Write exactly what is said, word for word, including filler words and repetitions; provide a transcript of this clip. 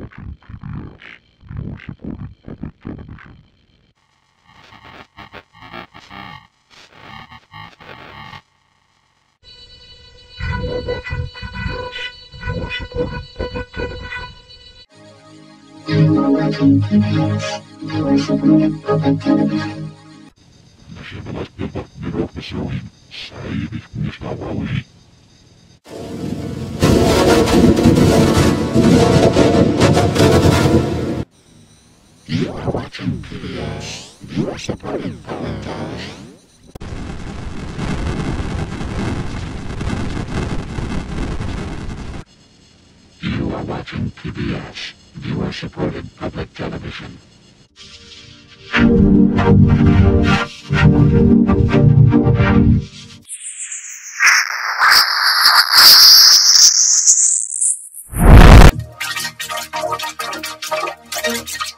watching P B S, viewer-supported public television. You are watching P B S, viewer-supported public television. You are watching P B S, viewer-supported public television. Nasyamalat dapat nilapasahin sa ibig nisnawawi. You are watching P B S, viewer-supported public television. You are watching P B S, viewer-supported public television. Thank you.